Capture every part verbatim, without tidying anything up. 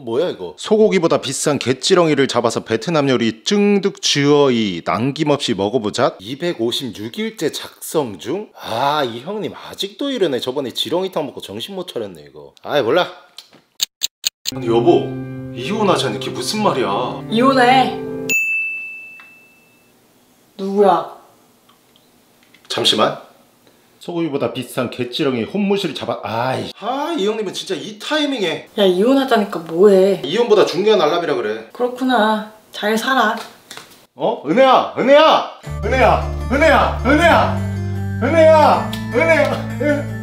뭐야 이거? 소고기보다 비싼 갯지렁이를 잡아서 베트남 요리 쭝득 쥐어이 남김없이 먹어보자. 이백오십육 일째 작성 중? 아, 이 형님 아직도 이러네. 저번에 지렁이탕 먹고 정신 못 차렸네 이거. 아이 몰라. 근데 여보, 이혼하자는 게 무슨 말이야? 이혼해. 누구야? 잠시만. 소고기보다 비싼 갯지렁이 혼무실 잡아. 아이, 아, 이 형님은 진짜 이 타이밍에. 야, 이혼하자니까 뭐해? 이혼보다 중요한 알람이라 그래. 그렇구나. 잘 살아. 어? 은혜야, 은혜야, 은혜야, 은혜야, 은혜야, 은혜야, 은혜야.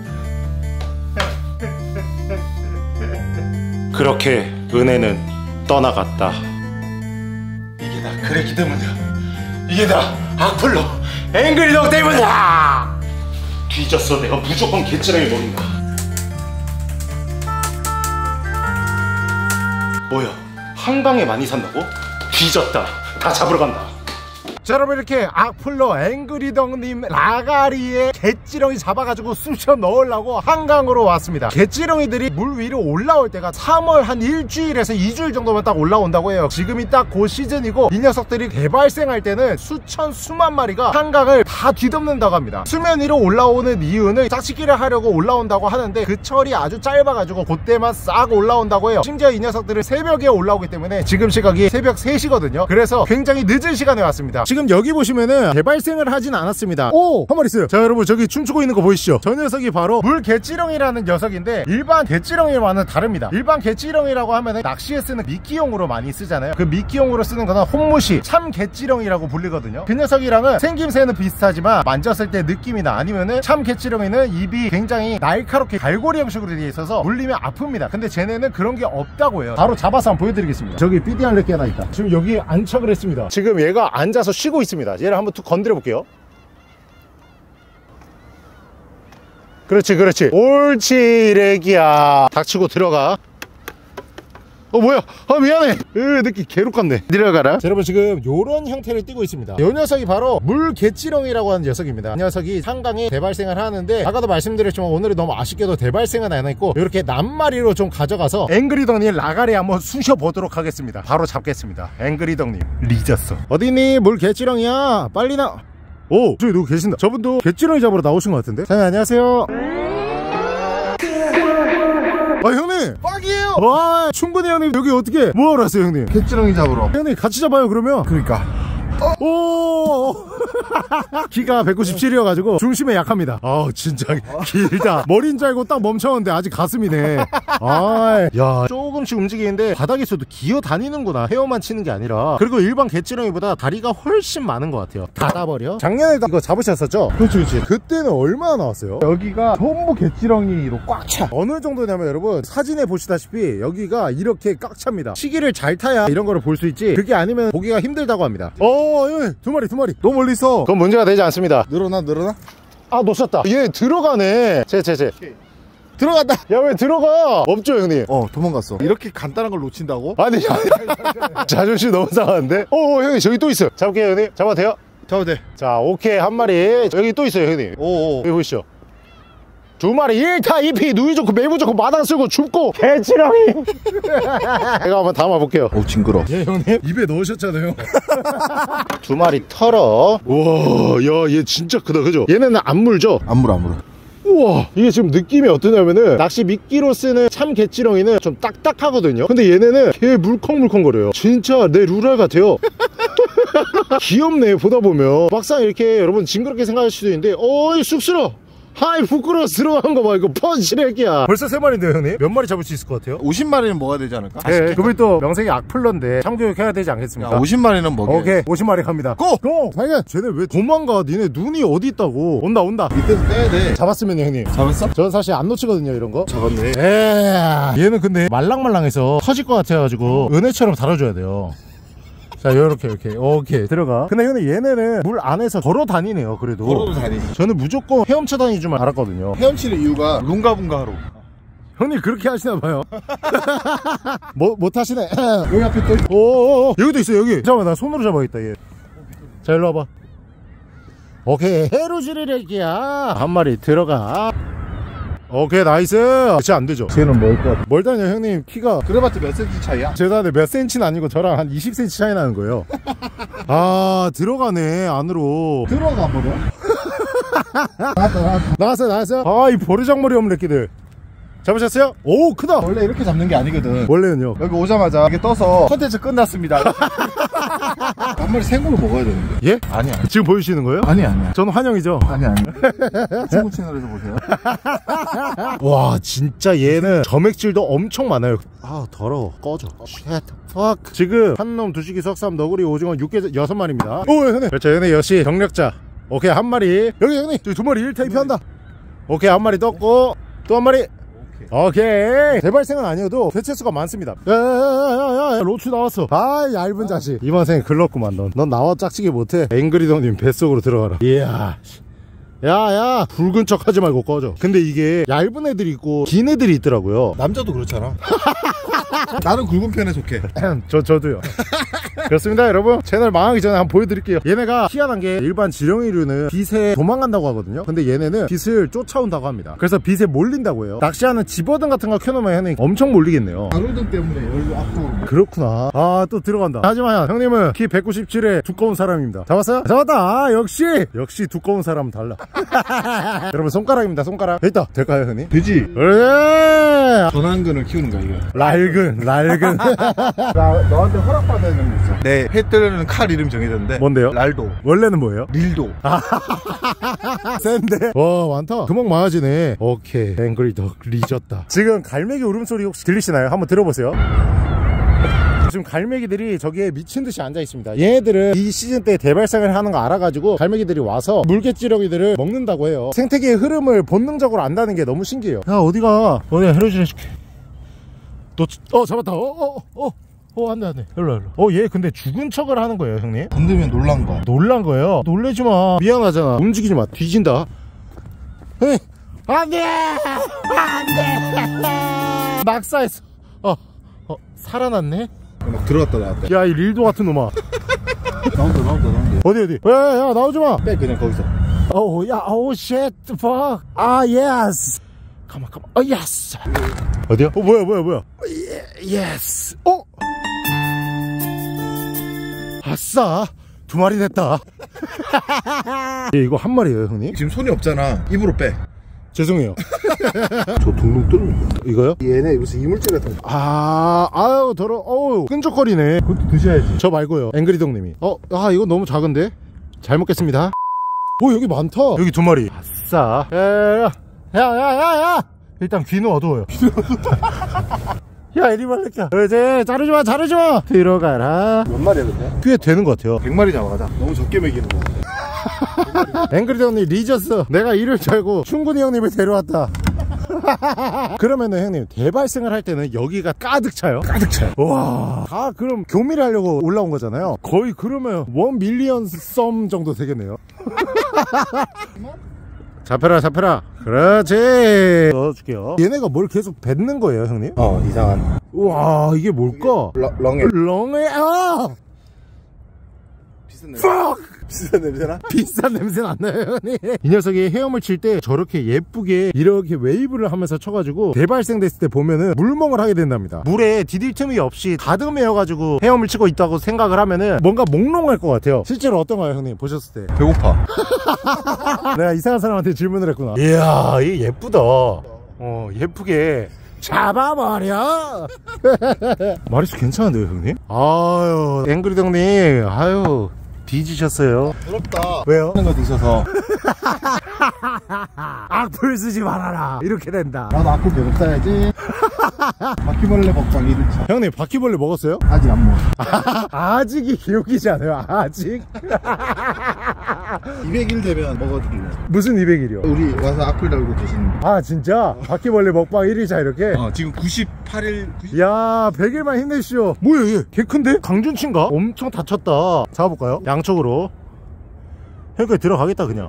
그렇게 은혜는 떠나갔다. 이게 다 그랬기 때문이야. 이게 다 악플로 앵그리덕 때문이야. 뒤졌어. 내가 무조건 개찌렁이 먹인다. 뭐야, 한강에 많이 산다고? 뒤졌다. 다 잡으러 간다. 자, 여러분, 이렇게 악플로 앵그리덕님 라가리에 갯지렁이 잡아가지고 쑤셔 넣으려고 한강으로 왔습니다. 갯지렁이들이 물 위로 올라올 때가 삼월 한 일주일에서 이주일 정도만 딱 올라온다고 해요. 지금이 딱 그 시즌이고, 이 녀석들이 대발생할 때는 수천 수만 마리가 한강을 다 뒤덮는다고 합니다. 수면 위로 올라오는 이유는 짝짓기를 하려고 올라온다고 하는데, 그 철이 아주 짧아가지고 그때만 싹 올라온다고 해요. 심지어 이 녀석들은 새벽에 올라오기 때문에 지금 시각이 새벽 세 시거든요 그래서 굉장히 늦은 시간에 왔습니다. 지금 여기 보시면은 대발생을 하진 않았습니다. 오! 한 마리 있어요. 자, 여러분, 저기 춤추고 있는 거 보이시죠? 저 녀석이 바로 물갯지렁이라는 녀석인데, 일반 갯지렁이와는 다릅니다. 일반 갯지렁이라고 하면은 낚시에 쓰는 미끼용으로 많이 쓰잖아요. 그 미끼용으로 쓰는 거는 혼무시 참갯지렁이라고 불리거든요. 그 녀석이랑은 생김새는 비슷하지만 만졌을 때 느낌이 나. 아니면은 참갯지렁이는 입이 굉장히 날카롭게 갈고리 형식으로 되어 있어서 물리면 아픕니다. 근데 쟤네는 그런 게 없다고 해요. 바로 잡아서 한번 보여드리겠습니다. 저기 삐디알레끼 하나 있다. 지금 여기 안착을 했습니다. 지금 얘가 앉아서 쉬고 있습니다. 얘를 한번 툭 건드려 볼게요. 그렇지, 그렇지. 옳지, 레기야. 닥치고 들어가. 어, 뭐야? 아, 미안해. 으, 느낌 개룩 같네. 내려가라. 자, 여러분, 지금 요런 형태를 띠고 있습니다. 이 녀석이 바로 물갯지렁이라고 하는 녀석입니다. 이 녀석이 한강에 대발생을 하는데, 아까도 말씀드렸지만 오늘은 너무 아쉽게도 대발생은 안 했고, 이렇게 낱마리로 좀 가져가서 앵그리덕님 라가리 한번 쑤셔보도록 하겠습니다. 바로 잡겠습니다. 앵그리덕님 리졌어. 어디니? 물갯지렁이야. 빨리 나. 오, 저기 누구 계신다. 저분도 갯지렁이 잡으러 나오신 것 같은데. 자, 안녕하세요. 아, 형님 빡이에요. 와, 충분히 형님 여기 어떻게 뭐하러 왔어요 형님? 갯지렁이 잡으러. 형님 같이 잡아요 그러면. 그러니까 어? 오 키가 백구십칠이어가지고 중심에 약합니다. 아우 진짜 길다. 머리인 줄 알고 딱 멈췄는데 아직 가슴이네. 아, 야, 조금씩 움직이는데 바닥에서도 기어 다니는구나. 헤어만 치는 게 아니라. 그리고 일반 갯지렁이보다 다리가 훨씬 많은 것 같아요. 닫아버려. 작년에 이거 잡으셨었죠? 그렇지 그렇지. 그때는 얼마나 나왔어요? 여기가 전부 갯지렁이로 꽉 차. 어느 정도냐면 여러분, 사진에 보시다시피 여기가 이렇게 꽉 찹니다. 시기를 잘 타야 이런 거를 볼 수 있지, 그게 아니면 보기가 힘들다고 합니다. 어, 예, 두 마리 두 마리. 너무 멀리 있어. 그건 문제가 되지 않습니다. 늘어나 늘어나? 아, 놓쳤다. 얘 들어가네. 제제제 들어간다. 야, 왜 들어가? 없죠 형님? 어, 도망갔어. 이렇게 간단한 걸 놓친다고? 아니 자존심 너무 상한데? 어, 형님 저기 또 있어요. 잡을게요 형님. 잡아도 돼요? 잡아도 돼. 자, 오케이. 한 마리. 여기 또 있어요 형님. 오오. 여기 보시죠. 두 마리. 일 타 이 피 누이 좋고 매부 좋고 마당 쓰고 춥고 개지렁이. 제가 한번 담아볼게요. 오, 징그러. 예 형님, 입에 넣으셨잖아요. 두 마리 털어. 우와, 야, 얘 진짜 크다 그죠? 얘네는 안 물죠? 안 물어 안 물어. 우와, 이게 지금 느낌이 어떠냐면은, 낚시 미끼로 쓰는 참 갯지렁이는 좀 딱딱하거든요. 근데 얘네는 개 물컹물컹거려요. 진짜 내 루랄 같아요. 귀엽네 보다 보면. 막상 이렇게 여러분 징그럽게 생각할 수도 있는데, 어이 쑥스러워. 하이, 부끄러워서 들어간 거 봐. 이거 펀치레기야. 벌써 세 마리인데요 형님? 몇 마리 잡을 수 있을 것 같아요? 오십 마리는 먹어야 되지 않을까? 네, 그분이 또 명색이 악플러인데 참교육해야 되지 않겠습니까? 야, 오십 마리는 먹여. 오케이, 오십 마리 갑니다. 고! 고! 발견! 쟤네 왜 도망가? 니네 눈이 어디 있다고. 온다 온다. 밑에서 떼야 돼. 잡았으면요 형님. 잡았어? 저는 사실 안 놓치거든요 이런 거. 잡았네. 에이, 얘는 근데 말랑말랑해서 터질 것 같아가지고 은혜처럼 다뤄줘야 돼요. 자, 요렇게 이렇게 오케이 들어가. 근데 형님 얘네는 물 안에서 걸어 다니네요. 그래도 걸어도 다니지. 저는 무조건 헤엄쳐 다니는 줄 알았거든요. 헤엄치는 이유가 룽가분가 하러. 형님 그렇게 하시나봐요. 뭐, 못하시네. 여기 앞에 또 오오오, 여기도 있어. 여기 잠깐만, 나 손으로 잡아야겠다 얘. 자, 일로 와봐. 오케이, 해루지리레기야. 한 마리 들어가. 오케이 나이스. 진짜 안 되죠. 쟤는 뭘 것 같아? 멀다뇨 형님 키가 그래봤자 몇 센치 차이야? 제가 몇 센치는 아니고 저랑 한 이십 센치 차이 나는 거예요. 아 들어가네 안으로. 들어가 버려? 나왔다 나왔다. 나왔어요 나왔어요. 아 이 버르장머리 없는 새끼들 잡으셨어요? 오 크다. 원래 이렇게 잡는 게 아니거든. 원래는요? 여기 오자마자 이게 떠서 컨텐츠 끝났습니다. 한 마리 생으로 먹어야 되는데. 예? 아니야. 지금 보여주시는 거예요? 아니 아니야. 저는 환영이죠. 아니 아니. 친구 채널에서 보세요. 와 진짜 얘는 점액질도 엄청 많아요. 아 더러워 꺼져. Shit, fuck. 지금 한놈 두식이 석삼 너구리 오징어 육개 여섯 마리입니다. 오 형님. 그렇죠 형님 역시 경력자. 오케이 한 마리. 여기 형님 저기 두 마리 일 타입 한다. 오케이 한 마리 떴고 또 한 마리. 오케이 대발생은 아니어도 개체수가 많습니다. 야야야야야 로추 나왔어. 아 얇은 자식. 이번 생에 글렀구만. 넌 넌 나와 짝지게 못해. 앵그리덩님 뱃속으로 들어가라. 이야 야야 붉은 척 하지 말고 꺼져. 근데 이게 얇은 애들이 있고 긴 애들이 있더라고요. 남자도 그렇잖아. 나는 굵은 편에 속해. 저, 저도요. 그렇습니다 여러분. 채널 망하기 전에 한번 보여드릴게요. 얘네가 희한한 게 일반 지렁이류는 빛에 도망간다고 하거든요. 근데 얘네는 빛을 쫓아온다고 합니다. 그래서 빛에 몰린다고 해요. 낚시하는 집어등 같은 거 켜놓으면 얘네 엄청 몰리겠네요. 가로등 때문에 열로 앞으로. 그렇구나. 아 또 들어간다. 하지만 형님은 키 백구십칠에 두꺼운 사람입니다. 잡았어요? 잡았다. 아 역시 역시 두꺼운 사람은 달라. 여러분 손가락입니다. 손가락. 됐다. 될까요 형님? 되지. 그래. 전완근을 키우는 거야 이거. 낡은 낡은. 나 너한테 허락받아야 되는 거 있어. 내 회 뜨는 칼 이름 정해졌는데. 뭔데요? 랄도. 원래는 뭐예요? 릴도. 센데? 와 많다. 금방 많아지네. 오케이 앵그리덕 리졌다. 지금 갈매기 울음소리 혹시 들리시나요? 한번 들어보세요. 지금 갈매기들이 저기에 미친듯이 앉아있습니다. 얘네들은 이 시즌 때 대발생을 하는 거 알아가지고 갈매기들이 와서 물개찌렁이들을 먹는다고 해요. 생태계의 흐름을 본능적으로 안다는 게 너무 신기해요. 야 어디가? 어디 헤로질 해줄게. 너 어 잡았다. 어어어 어, 어, 어, 안돼 안돼. 일로 일로. 어 얘 근데 죽은 척을 하는 거예요 형님. 건드면 놀란 거야. 놀란 거예요. 놀래지마. 미안하잖아. 움직이지 마. 뒤진다. 에이, 안돼 안돼. 낙사했어. 어, 어 살아났네. 막 들어갔다 나왔다. 야 이 릴도 같은 놈아. 나온다 나온다 나온다. 어디 어디? 야야 나오지마. 빼 그냥 거기서. 어우 야 어우 쉣 fuck. 아 예스. 가만 가만. 어 예스. 어디야? 어 뭐야 뭐야 뭐야. 예스. 어? 아싸 두 마리 됐다. 예, 이거 한 마리예요 형님? 지금 손이 없잖아. 입으로 빼. 죄송해요. 저 둥둥 뜨는 거. 이거요? 얘네 무슨 이물질 같은 거. 아 아유 더러. 어우 끈적거리네. 그것도 드셔야지. 저 말고요. 앵그리동님이. 어? 아 이거 너무 작은데? 잘 먹겠습니다. 오 여기 많다. 여기 두 마리. 아싸. 야야야야야. 일단 귀는 어두워요. 야 이리 말래까. 이제 자르지마 자르지마. 들어가라. 몇 마리야 근데? 꽤 되는 것 같아요. 백 마리 잡아가자. 너무 적게 먹이는 거. 앵그리드 형님 리졌어. 내가 이럴 줄 알고 충분히 형님을 데려왔다. 그러면은 형님 대발생을 할 때는 여기가 가득 차요? 가득 차요. 와, 다 그럼 교미를 하려고 올라온 거잖아요. 거의 그러면 원 밀리언 썸 정도 되겠네요. 잡혀라 잡혀라. 그렇지. 넣어줄게요. 얘네가 뭘 계속 뱉는 거예요 형님? 어 이상한. 우와 이게 뭘까? 러, 렁에. 렁에 아 비싼 냄새. 비싼 냄새나? 비싼 냄새 안 나요 형님. 이 녀석이 헤엄을 칠 때 저렇게 예쁘게 이렇게 웨이브를 하면서 쳐가지고 대발생 됐을 때 보면은 물멍을 하게 된답니다. 물에 디딜 틈이 없이 가득 메어가지고 헤엄을 치고 있다고 생각을 하면은 뭔가 몽롱할 것 같아요. 실제로 어떤가요 형님 보셨을 때? 배고파. 내가 이상한 사람한테 질문을 했구나. 이야 이 예쁘다. 어 예쁘게 잡아버려. 마리수 괜찮은데요 형님? 아유 앵그리드 형님 아유 뒤지셨어요. 부럽다. 왜요? 하는 거 드셔서. 악플 쓰지 말아라. 이렇게 된다. 나도 악플 계속 써야지. 바퀴벌레 먹방 일 일차. 형님 바퀴벌레 먹었어요? 아직 안 먹어. 아직이 기억이지 않아요? 아직? 이백 일 되면 먹어줄래. 무슨 이백 일이요? 우리 와서 악플 달고 계시는 거. 아 진짜? 바퀴벌레 먹방 일 일차 이렇게? 어 지금 구십팔 일. 구십... 야 백 일만 힘내시오. 뭐야 얘 개 큰데? 강준치인가? 엄청 다쳤다. 잡아볼까요? 양쪽으로 형까지 들어가겠다 그냥.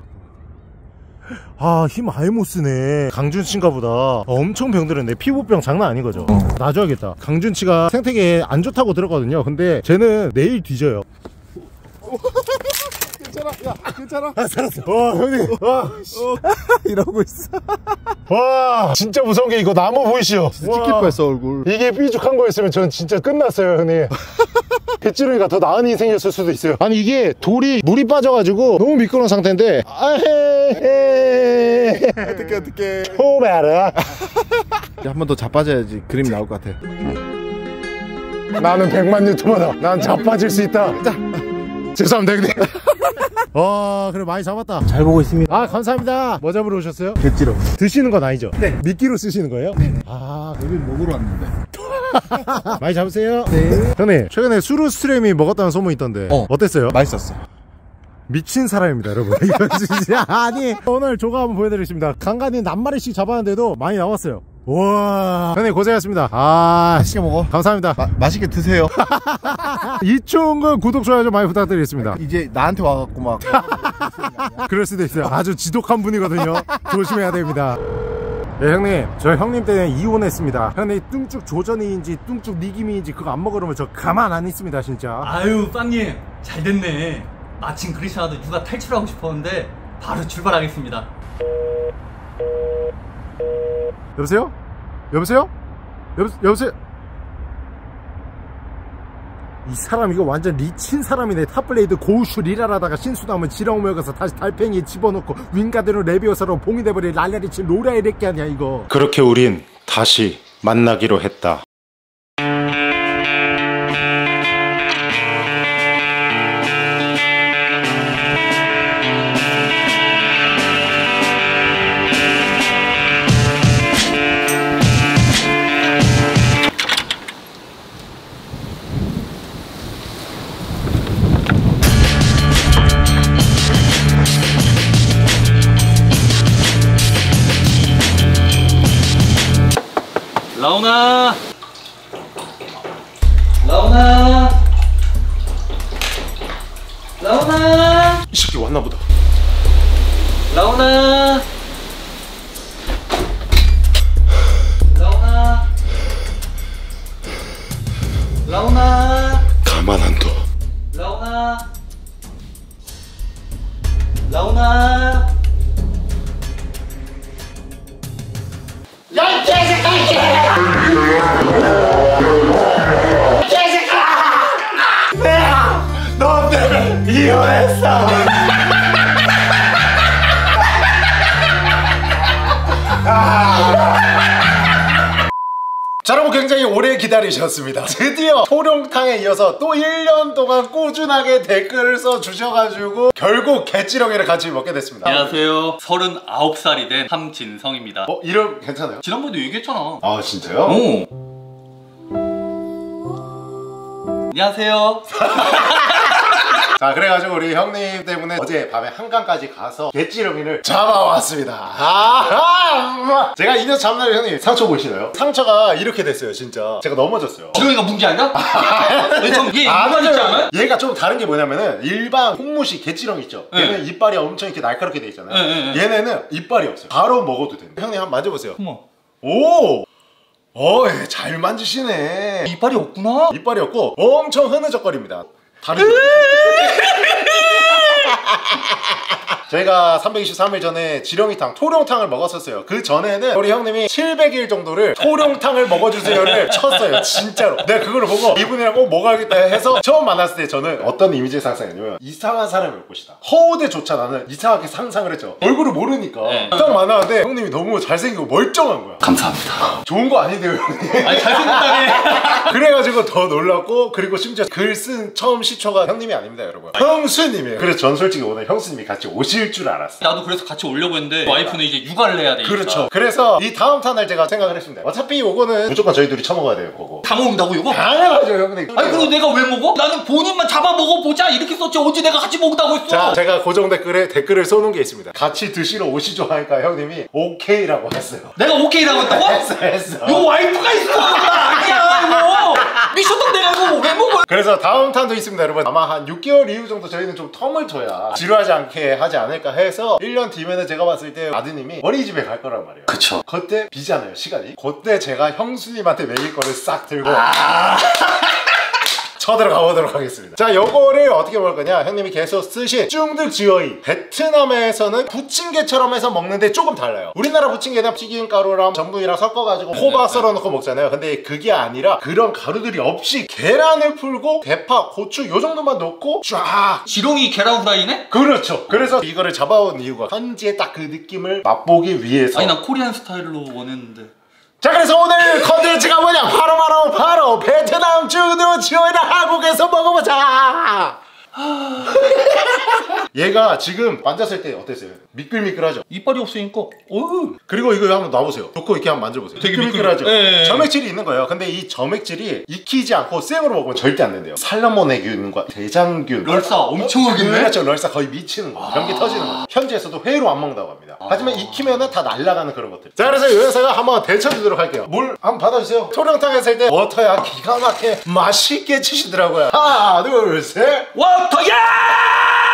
아 힘 아예 못쓰네. 강준치인가 보다. 아, 엄청 병들었네. 피부병 장난 아니거죠. 어. 놔줘야겠다. 강준치가 생태계에 안 좋다고 들었거든요. 근데 쟤는 내일 뒤져요. 괜찮아. 야, 괜찮아. 아, 살았어. 와, 형님. 와, 이러고 있어. 와, 진짜 무서운 게 이거 나무 보이시죠? 찍힐 뻔했어, 얼굴. 이게 삐죽한 거였으면 전 진짜 끝났어요, 형님. 갯지렁이가 더 나은 인생이었을 수도 있어요. 아니, 이게 돌이 물이 빠져가지고 너무 미끄러운 상태인데. 아헤. 어떡해, 어떡해. 호메라. 한 번 더 자빠져야지 그림 나올 것 같아. 나는 백만 유튜버다. 난 자빠질 수 있다. 자, 죄송합니다, 형님. 와, 그래 많이 잡았다. 잘 보고 있습니다. 아, 감사합니다. 뭐 잡으러 오셨어요? 갯지렁이. 드시는 건 아니죠? 네. 미끼로 쓰시는 거예요? 네. 아, 여기 먹으러 왔는데. 많이 잡으세요. 네. 형님, 최근에 수루스트레미 먹었다는 소문이 있던데. 어. 어땠어요? 맛있었어. 미친 사람입니다, 여러분. 이거 진짜 아니, 오늘 조가 한번 보여드리겠습니다. 간간히 낱마리씩 잡았는데도 많이 나왔어요. 우와, 형님 고생하셨습니다. 아, 맛있게 먹어. 감사합니다. 마, 맛있게 드세요. 이초은근 구독, 좋아요 좀 많이 부탁드리겠습니다. 이제 나한테 와갖고 막. 그럴 수도 있어요. 아주 지독한 분이거든요. 조심해야 됩니다. 네, 형님, 저 형님 때문에 이혼했습니다. 형님 뚱쭉 조전이인지 뚱쭉 니김이인지 그거 안 먹으려면 저 가만 안 있습니다, 진짜. 아유, 빵님 잘 됐네. 마침 그리시나도 육아 탈출하고 싶었는데 바로 출발하겠습니다. 여보세요? 여보세요? 여보, 여보세요? 이 사람 이거 완전 리친 사람이네. 탑블레이드 고우슈 리랄하다가 신수나면 지렁 모여가서 다시 달팽이에 집어넣고 윙가드로 레비오사로 봉이 돼버린 랄라리친 로라의 렉기 아니야 이거. 그렇게 우린 다시 만나기로 했다. 라온아, 라온아, 라온아, 이 새끼 왔나보다. 라온아, 라온아, 라온아, 가만 안 둬. 라온아, 라온아. 너 때문에 이혼했어. 자, 여러분 굉장히 오래 기다리셨습니다. 드디어 토룡탕에 이어서 또 일 년 동안 꾸준하게 댓글을 써주셔가지고 결국 갯지렁이를 같이 먹게 됐습니다. 안녕하세요. 서른아홉 살이 된 함진성입니다. 어? 이름 괜찮아요? 지난번에도 얘기했잖아. 아, 진짜요? 오. 안녕하세요. 자, 그래가지고 우리 형님 때문에 어제 밤에 한강까지 가서 갯지렁이를 잡아왔습니다. 아하! 제가 이 년 잡날 형님 상처 보이시나요? 상처가 이렇게 됐어요, 진짜. 제가 넘어졌어요. 지렁이가 문제 아니야? 얘 아, 문제 있지 않아요? 얘가 좀 다른 게 뭐냐면은 일반 홍무시 갯지렁이 있죠? 네. 얘는 이빨이 엄청 이렇게 날카롭게 돼 있잖아요. 네, 네, 네. 얘네는 이빨이 없어요. 바로 먹어도 됩니다. 형님 한번 만져보세요. 어머. 오! 어, 예, 잘 만지시네. 이빨이 없구나. 이빨이 없고 엄청 흐느적거립니다. 다르죠? 저희가 삼백이십삼 일 전에 지렁이탕, 토룡탕을 먹었었어요. 그 전에는 우리 형님이 칠백 일 정도를 토룡탕을 먹어주세요를 쳤어요. 진짜로. 내가 그걸 보고 이분이랑 꼭 먹어야겠다 해서 처음 만났을 때 저는 어떤 이미지를 상상했냐면 이상한 사람이 올 것이다. 허우대조차 나는 이상하게 상상을 했죠. 얼굴을 모르니까. 네. 딱 만났는데 형님이 너무 잘생기고 멀쩡한 거야. 감사합니다. 좋은 거 아닌데요, 형님? 아니, 잘생겼다네. 그래가지고 더 놀랐고, 그리고 심지어 글 쓴 처음 시초가 형님이 아닙니다, 여러분. 형수님이에요. 그래서 전 솔직히 오늘 형수님이 같이 오실 줄 알았어요. 나도 그래서 같이 오려고 했는데 와이프는 이제 육아를 해야 되니까. 그렇죠. 그래서 이 다음 탄을 제가 생각을 했습니다. 어차피 요거는 무조건 저희 둘이 처먹어야 돼요, 그거. 다 먹는다고 이거? 당연하죠, 형님. 아니 그리고 내가 왜 먹어? 나는 본인만 잡아 먹어보자 이렇게 썼지 언제 내가 같이 먹는다고 했어. 자, 제가 고정 댓글에 댓글을 써놓은 게 있습니다. 같이 드시러 오시죠 하니까 형님이 오케이라고 했어요. 내가 오케이라고 했다고? 했어, 했어. 이거 와이프가 있어. 나 아니야 이거. 미쳤던 내가 이거 왜 먹어? 그래서 다음 탄도 있습니다, 여러분. 아마 한 육 개월 이후 정도 저희는 좀 텀을 둬야 지루하지 않게 하지 않을까 해서 일 년 뒤면은 제가 봤을 때 아드님이 어린이집에 갈 거란 말이에요. 그쵸. 그때 비잖아요, 시간이. 그때 제가 형수님한테 먹일 거를 싹 들고 아 쳐들어가 보도록 하겠습니다. 자, 요거를 어떻게 먹을 거냐, 형님이 계속 쓰신 쭝득지어이, 베트남에서는 부침개처럼 해서 먹는데 조금 달라요. 우리나라 부침개는 튀김가루랑 전분이랑 섞어가지고 호박 썰어놓고 먹잖아요. 근데 그게 아니라 그런 가루들이 없이 계란을 풀고 대파, 고추 요 정도만 넣고 쫙. 지렁이 계란 후라이네? 그렇죠. 그래서 이거를 잡아온 이유가 현지의 딱 그 느낌을 맛보기 위해서. 아니 난 코리안 스타일로 원했는데. 자, 그래서 오늘 컨텐츠가 뭐냐, 바로 바로 바로 베트남 쭝득지어이를 한국에서 먹어보자. 얘가 지금 만졌을 때 어땠어요? 미끌미끌하죠? 이빨이 없으니까 어우. 그리고 이거 한번 놔보세요. 놓고 이렇게 한번 만져보세요. 되게 미끌미끌하죠? 미끌- 예, 예. 점액질이 있는 거예요. 근데 이 점액질이 익히지 않고 생으로 먹으면 절대 안 된대요. 살라모네균과 대장균, 럴사 엄청 하겠네? 그렇죠. 럴사 거의 미치는 거예요. 변기 터지는 거죠. 현지에서도 회로 안 먹는다고 합니다. 하지만 익히면은 다 날아가는 그런 것들. 자, 그래서 이 회사가 한번 데쳐주도록 할게요. 물 한번 받아주세요. 소량탕 했을 때 워터야 기가 막히게 맛있게 치시더라고요. 하나 둘 셋. 워터야!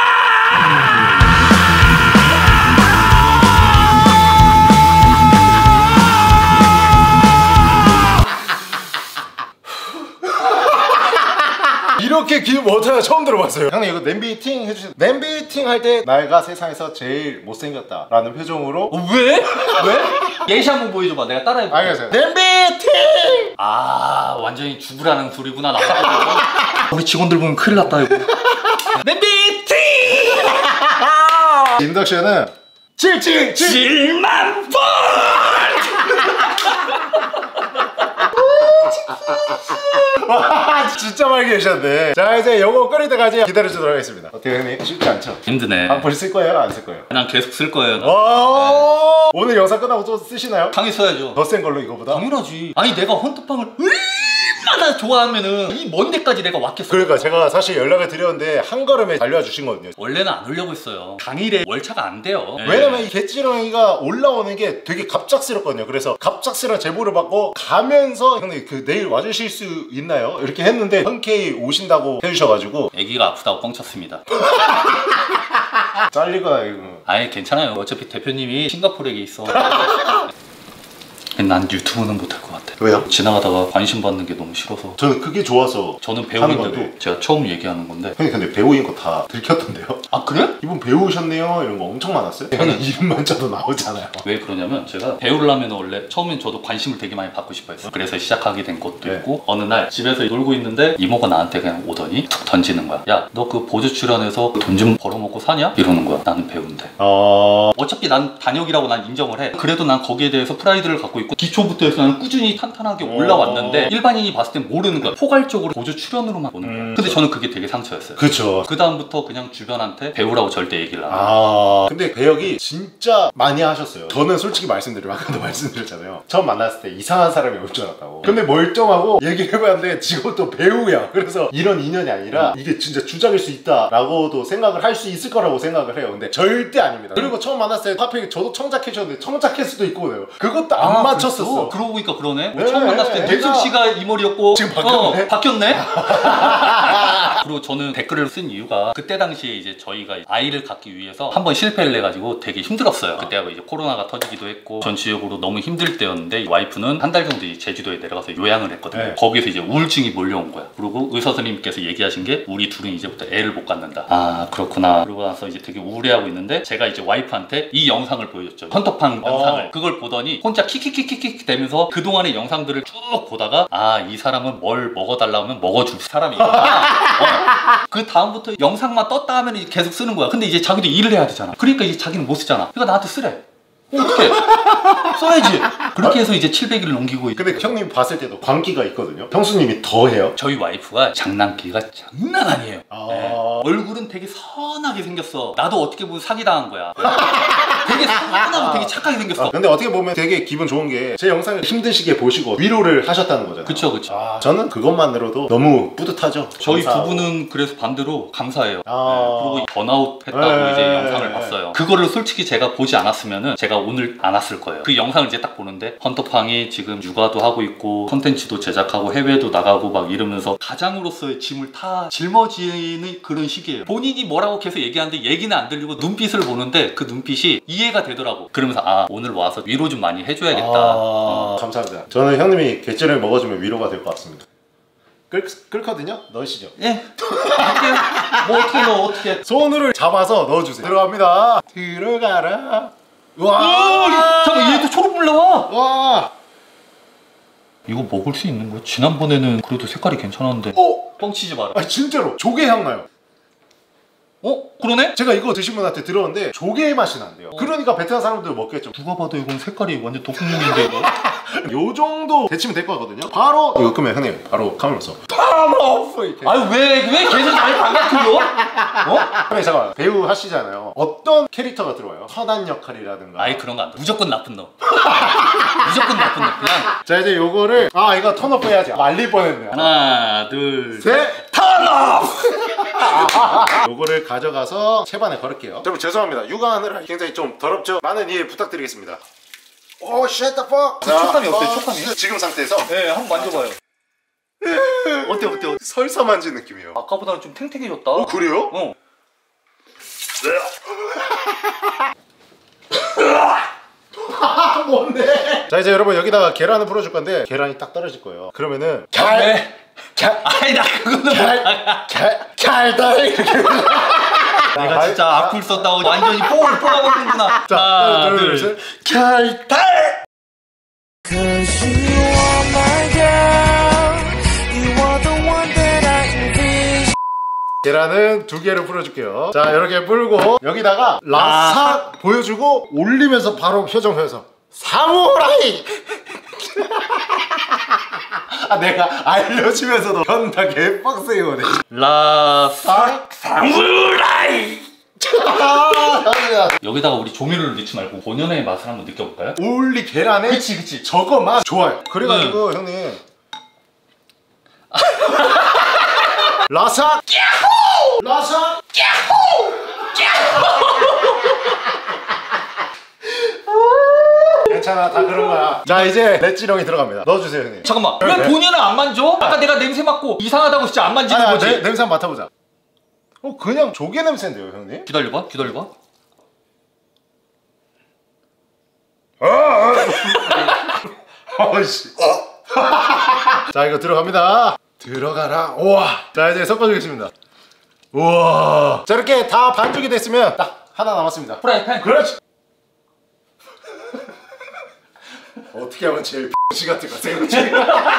이렇게 긴 워터야 처음 들어봤어요. 형님 이거 냄비팅 해주세요. 냄비팅 할 때 내가 세상에서 제일 못생겼다 라는 표정으로. 어, 왜? 왜? 예시 한번 보여줘봐. 내가 따라해볼게. 알겠어요. 냄비팅! 아, 완전히 죽으라는 소리구나. 나 우리 직원들 보면 큰일 났다 이거. 냄비팅! 인덕션은 칠칠칠 칠만 번! 와, 진짜 맑게 해주셨네. 자, 이제 요거 끓일 때까지 기다려주도록 하겠습니다. 어떻게 형님? 쉽지 않죠? 힘드네. 방풀 쓸 거예요? 안 쓸 거예요? 난 계속 쓸 거예요. 나. 와, 오늘 영상 끝나고 또 쓰시나요? 당연히 써야죠. 더 센 걸로 이거보다? 당연하지. 아니 내가 헌터빵을 얼마나 좋아하면은 이 먼 데까지 내가 왔겠어. 그러니까 제가 사실 연락을 드렸는데 한 걸음에 달려와 주신 거거든요. 원래는 안 오려고 했어요. 당일에 월차가 안 돼요. 왜냐면 이 갯지렁이가 올라오는 게 되게 갑작스럽거든요. 그래서 갑작스러운 제보를 받고 가면서 형님 그 내일 와주실 수 있나요? 이렇게 했는데 흔쾌히 오신다고 해주셔가지고 애기가 아프다고 뻥쳤습니다. 잘리거나 이거. 아예 괜찮아요. 어차피 대표님이 싱가포르에 있어. 난 유튜브는 못할 것 같아. 왜요? 지나가다가 관심 받는 게 너무 싫어서. 저는 그게 좋아서. 저는 하는 배우인데도 건데. 제가 처음 얘기하는 건데. 형님 근데 배우인 거 다 들켰던데요? 아 그래? 이분 배우셨네요 이런 거 엄청 많았어요. 형님 이름만 쳐도 나오잖아요. 왜 그러냐면 제가 배우를 하면 원래 처음엔 저도 관심을 되게 많이 받고 싶어 했어요. 그래서 시작하게 된 것도 네. 있고 어느 날 집에서 놀고 있는데 이모가 나한테 그냥 오더니 툭 던지는 거야. 야 너 그 보조 출연해서 돈 좀 벌어먹고 사냐? 이러는 거야. 나는 배우인데. 어... 어차피 난 단역이라고 난 인정을 해. 그래도 난 거기에 대해서 프라이드를 갖고 있고 기초부터 해서 나는 꾸준히 탄탄하게 올라왔는데 일반인이 봤을 땐 모르는 거야. 포괄적으로 보조 출연으로만 보는 거야. 음. 근데 저는 그게 되게 상처였어요. 그쵸. 그 다음부터 그냥 주변한테 배우라고 절대 얘기를 안 해요. 아 근데 배역이 진짜 많이 하셨어요. 저는 솔직히 말씀드리면 아까도 말씀드렸잖아요. 처음 만났을 때 이상한 사람이 올 줄 알았다고. 근데 멀쩡하고 얘기를 해봤는데 지금 또 배우야. 그래서 이런 인연이 아니라 이게 진짜 주작일 수 있다라고도 생각을 할 수 있을 거라고 생각을 해요. 근데 절대 아닙니다. 그리고 처음 만났을 때 하필 저도 청자켓이었는데 청자켓 수도 있고 그래요. 그것도 안 아, 맞췄었어. 그랬어? 그러고 보니까 그러네. 네, 처음 만났을 때 애가- 대숙 씨가 이 머리였고 지금 바뀌었네? 어, 바뀌었네. 그리고 저는 댓글을 쓴 이유가 그때 당시에 이제 저희가 아이를 갖기 위해서 한번 실패를 해가지고 되게 힘들었어요. 그때가 이제 코로나가 터지기도 했고 전체적으로 너무 힘들 때였는데 와이프는 한 달 정도 이제 제주도에 내려가서 요양을 했거든요. 네. 거기서 이제 우울증이 몰려온 거야. 그리고 의사 선생님께서 얘기하신 게 우리 둘은 이제부터 애를 못 갖는다. 아 그렇구나. 그러고 나서 이제 되게 우울해하고 있는데 제가 이제 와이프한테 이 영상을 보여줬죠. 헌터팡 영상을. 어. 그걸 보더니 혼자 킥킥킥킥킥 되면서 그동안의 영상들을 쭉 보다가 아 이 사람은 뭘 먹어달라고 하면 먹어줄 사람이구나. 어. 그 다음부터 영상만 떴다 하면 이제 계속 쓰는 거야. 근데 이제 자기도 일을 해야 되잖아. 그러니까 이제 자기는 못 쓰잖아. 그러니까 나한테 쓰래. 어떻게? 써야지. 그렇게 해서 이제 칠백 일을 넘기고. 근데 형님 봤을 때도 광기가 있거든요. 형수님이 더 해요? 저희 와이프가 장난기가 장난 아니에요. 아... 네. 얼굴은 되게 선하게 생겼어. 나도 어떻게 보면 사기당한 거야. 되게 선하고 되게 착하게 생겼어. 아, 근데 어떻게 보면 되게 기분 좋은 게 제 영상을 힘드시게 보시고 위로를 하셨다는 거잖아요. 그쵸 그쵸. 아, 저는 그것만으로도 너무 뿌듯하죠. 저희 감사하고. 부부는 그래서 반대로 감사해요. 아... 네, 그리고 번아웃 했다고 네, 이제 영상을 네, 봤어요. 그거를 솔직히 제가 보지 않았으면은 제가 오늘 안 왔을 거예요. 그 영상을 이제 딱 보는데 헌터팡이 지금 육아도 하고 있고 콘텐츠도 제작하고 해외도 나가고 막 이러면서 가장으로서의 짐을 다 짊어지는 그런 시기예요. 본인이 뭐라고 계속 얘기하는데 얘기는 안 들리고 눈빛을 보는데 그 눈빛이 이해가 되더라고. 그러면서 아 오늘 와서 위로 좀 많이 해줘야겠다. 아... 어. 감사합니다. 저는 형님이 갯지를 먹어주면 위로가 될 것 같습니다. 끓, 끓거든요? 넣으시죠. 예. 할게요. 뭐 어떻게 넣어 어떻게? 손으로 잡아서 넣어주세요. 들어갑니다. 들어가라. 와. 잠깐 얘도 초록불 나와. 와. 이거 먹을 수 있는 거야? 지난번에는 그래도 색깔이 괜찮았는데. 어? 뻥치지 마라. 아 진짜로 조개 향 나요. 어? 그러네? 제가 이거 드신 분한테 들었는데 조개 맛이 난대요. 어. 그러니까 베트남 사람들 먹겠죠. 누가 봐도 이건 색깔이 완전 독국물인데 이거. 요 정도 데치면 될 거거든요. 바로 이거 끄면 형님 바로 카메라 써. 파머프 이렇게. 아유 왜 왜 계속 날 반갑히려? 어? 형님 잠깐만 배우 하시잖아요. 어떤 캐릭터가 들어와요? 선한 역할이라든가. 아이 그런 거 안 돼. 무조건 나쁜 놈. 무조건 나쁜 놈. 그냥 자 이제 요거를 아 이거 턴업 해야지. 말릴 뻔했네요. 하나 둘 셋. 턴업. 요거를 가져가서 채반에 걸을게요. 여러분 죄송합니다. 육아하느라 굉장히 좀 더럽죠? 많은 이해 부탁드리겠습니다. 오 shut the fuck. 그 촉감이 어때요, 촉감이? 지금 상태에서 네 한번 만져봐요. 어때 어때 어때? 설사 만진 느낌이에요. 아까보다는 좀 탱탱해졌다. 어 그래요? 어. 뭔데? 자 이제 여러분 여기다가 계란을 풀어줄 건데 계란이 딱 떨어질 거예요. 그러면은 왜? 아이 나 그거는 잘잘 이렇게. 내가 진짜 악플 썼다고 완전히 뽕을 뽑아먹는구나. 자 하나 둘셋 결탈. Cause you are my girl, you are the one that I envision. 계란은 두 개를 풀어줄게요. 자 이렇게 풀고 여기다가 라삭 아. 보여주고 올리면서 바로 표정 펴서 사무라이. 아 내가 알려주면서도 현타 개빡세게 오네. 라삭 사무라이. 여기다가 우리 조미료를 넣지 말고 본연의 맛을 한번 느껴볼까요? 올리 계란에 그치 그치 저거 맛 좋아요. 그래가지고 응. 형님 라삭 야호! 라삭 야호! 야호! 괜찮아 다 그런 거야. 자 이제 렛지렁이 들어갑니다. 넣어주세요 형님. 잠깐만 왜 본인은 안 만져? 아까 내가 냄새 맡고 이상하다고 진짜 안 만지는 아니, 거지? 내, 냄새 한번 맡아보자. 어 그냥 조개 냄새인데요 형님? 기다려봐 기다려봐. 어이씨. 자 이거 들어갑니다. 들어가라. 우와. 자 이제 섞어주겠습니다. 우와. 자 이렇게 다 반죽이 됐으면 딱 하나 남았습니다. 프라이팬. 그렇지. 어떻게 하면 제일 X 같은 거 생각지?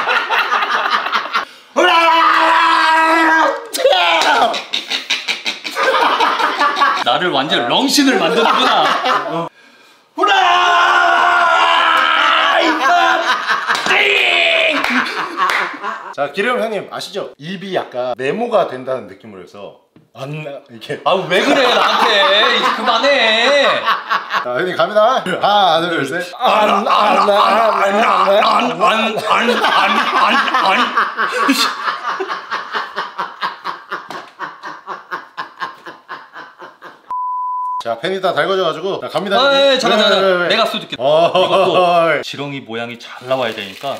나를 완전 렁신을 만드는구나. 자 기름 형님 아시죠? 입이 약간 네모가 된다는 느낌으로 해서 안 이렇게. 아 왜 그래 나한테 이제 그만해. 자 형님 갑니다. 하나 둘 셋. 안안안안안안안안 자 팬이 다 달궈져가지고 자 갑니다. 아, 예, 잠깐, 왜, 잠깐. 왜, 왜. 내가 쏘줄게. 어, 이것도 지렁이 모양이 잘 나와야 되니까.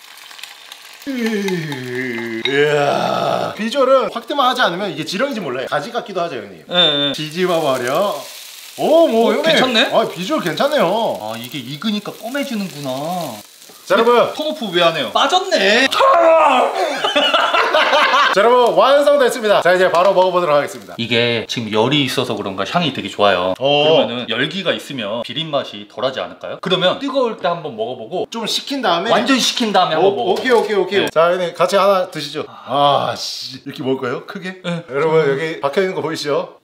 이야. 비주얼은 확대만 하지 않으면 이게 지렁이인지 몰라요. 가지 같기도 하죠 형님. 예, 예. 뒤집어 버려. 오, 뭐 어, 형님. 괜찮네? 아 비주얼 괜찮네요. 아 이게 익으니까 검해지는구나. 자 여러분. 톤오프 왜 안 해요? 빠졌네. 자 여러분 완성됐습니다. 자 이제 바로 먹어보도록 하겠습니다. 이게 지금 열이 있어서 그런가 향이 되게 좋아요. 오. 그러면은 열기가 있으면 비린 맛이 덜하지 않을까요? 그러면 뜨거울 때 한번 먹어보고 좀 식힌 다음에 완전 식힌 다음에 오, 한번 먹어. 오케이 오케이 오케이. 네. 자 형님 같이 하나 드시죠. 아씨 이렇게 먹을까요? 크게? 네. 여러분 여기 박혀있는 거 보이시죠?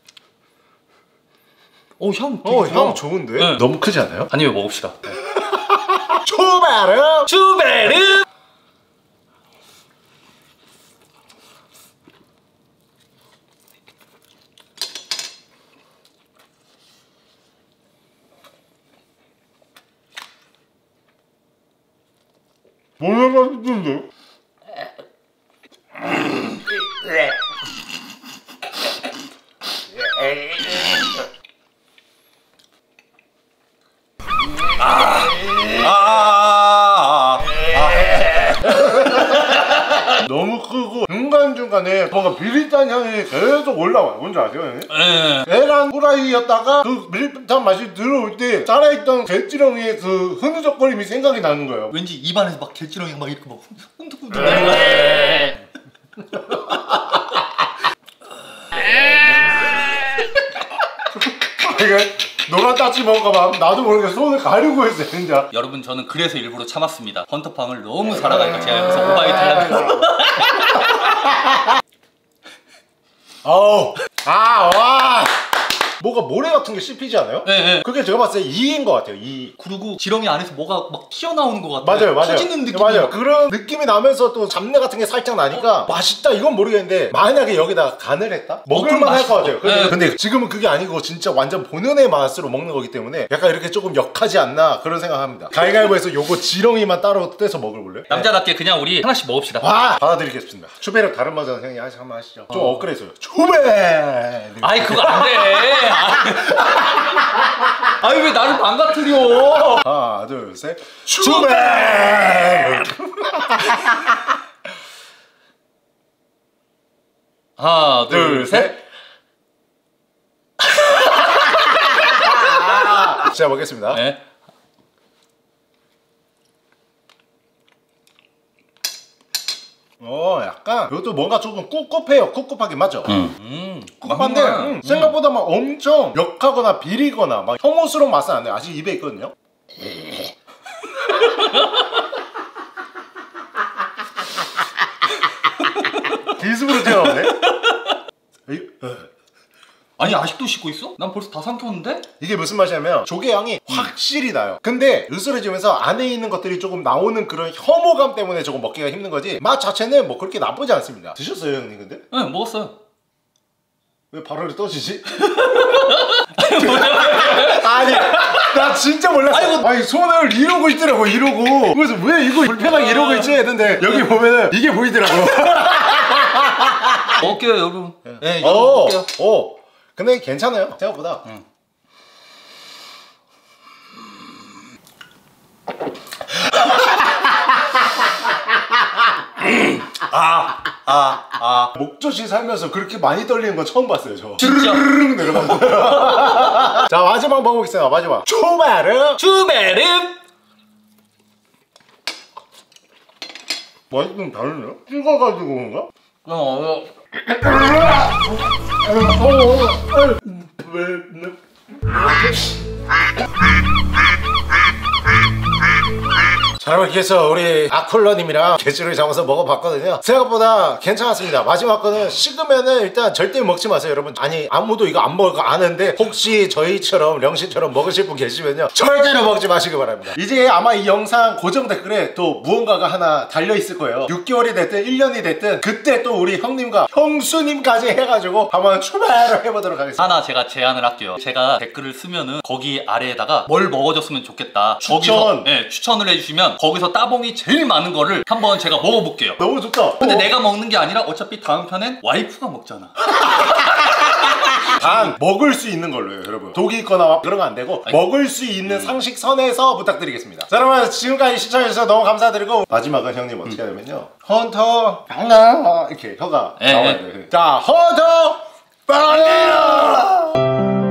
오 향 되게 어 좋아. 향 좋은데? 네. 너무 크지 않아요? 아니면 먹읍시다. 네. 초바르 슈베르. 뭐가 맛있는데? 너무 크고 중간중간에 뭔가 비릿한 향이 계속 올라와요. 뭔지 아세요 형님? 네. 계란 후라이였다가 그 비릿한 맛이 들어올 때 살아있던 갯지렁이의 그 흐느적거림이 생각이 나는 거예요. 왠지 입안에서 막 갯지렁이가 막 이렇게 막 흔들흔들 되는 거야. 이게 노란 따지 먹어봐. 나도 모르게 손을 가리고 있어 진짜. 여러분 저는 그래서 일부러 참았습니다. 헌터팡을 너무 사랑하니까 제가 여기서 오바이트 하려고. 어우 아 와. 뭐가 모래 같은 게 씹히지 않아요? 네, 네. 그게 제가 봤을 때 이인 것 같아요. 이. 그리고 지렁이 안에서 뭐가 막 튀어나오는 것 같아요. 맞아요, 맞아요. 터지는 느낌. 맞아요. 그런 느낌이 나면서 또 잡내 같은 게 살짝 나니까 어? 맛있다 이건 모르겠는데 만약에 여기다 간을 했다? 먹을만 할 것 같아요. 근데, 네. 근데 지금은 그게 아니고 진짜 완전 본연의 맛으로 먹는 거기 때문에 약간 이렇게 조금 역하지 않나 그런 생각합니다. 가위가위보에서 요거 지렁이만 따로 떼서 먹어볼래요? 남자답게 그냥 우리 하나씩 먹읍시다. 와 받아드리겠습니다. 추베르 다른 버전 형이 하시 한번 하시죠. 좀 어. 업그레이드해요. 추베. 아이 그거 안 돼. 아니 왜 나를 망가뜨려? 하나 둘 셋. 추베. 하나 둘 셋. 자 먹겠습니다. 네. 어 약간 이것도 뭔가 조금 꿉꿉해요. 꿉꿉하긴 맞죠? 음. 음. 꿉꿉한데 음, 생각보다 막 엄청 역하거나 비리거나 막 혐오스러운 맛은 안 나요. 아직 입에 있거든요. 기습으로 튀어나오네. 아니 아직도 씻고 있어? 난 벌써 다 삼켰는데? 이게 무슨 맛이냐면 조개 향이 확실히 나요. 근데 으스러지면서 안에 있는 것들이 조금 나오는 그런 혐오감 때문에 조금 먹기가 힘든 거지 맛 자체는 뭐 그렇게 나쁘지 않습니다. 드셨어요 형님 근데? 네 먹었어요. 왜 발열이 떠지지? 아니 나 진짜 몰랐어. 아이고, 아니 손을 이러고 있더라고 이러고. 그래서 왜 이거 불편하게 이러고 있지 했는데 여기 보면은 이게 보이더라고. 먹을게요 여러분. 네 오, 먹을게요. 오. 근데 괜찮아요 생각보다. 응. 아, 아, 아. 목젖이 살면서 그렇게 많이 떨리는 건 처음 봤어요, 저. 쭈르르르 내려가는 거. 자, 마지막 먹어보겠습니다. 마지막. 추베르. 추베르. 맛이 좀 다르네요? 찍어가지고 그런가? 어, 어. 자 여러분 이렇게 해서 우리 아쿨러님이랑 게지를 잡아서 먹어봤거든요. 생각보다 괜찮았습니다. 마지막 거는 식으면은 일단 절대 먹지 마세요 여러분. 아니 아무도 이거 안 먹을 거 아는데 혹시 저희처럼 령씨처럼 먹으실 분 계시면요 절대로 먹지 마시기 바랍니다. 이제 아마 이 영상 고정 댓글에 또 무언가가 하나 달려있을 거예요. 육 개월이 됐든 일 년이 됐든 그때 또 우리 형님과 형수님까지 해가지고 한번 출발을 해보도록 하겠습니다. 하나 제가 제안을 할게요. 제가 댓글을 쓰면은 거기 아래에다가 뭘 먹어줬으면 좋겠다 추천. 거기서, 네, 추천을 해주시면 거기서 따봉이 제일 많은 거를 한번 제가 먹어볼게요. 너무 좋다. 근데 어. 내가 먹는 게 아니라 어차피 다음 편엔 와이프가 먹잖아. 단 먹을 수 있는 걸로요 여러분. 독이 있거나 그런 거 안 되고 아니, 먹을 수 있는 음. 상식 선에서 부탁드리겠습니다. 자 여러분 지금까지 시청해주셔서 너무 감사드리고 마지막은 형님 어떻게 음. 하냐면요 헌터 빵아 이렇게 혀가 에, 나와야 에. 돼요. 자 헌터 빵아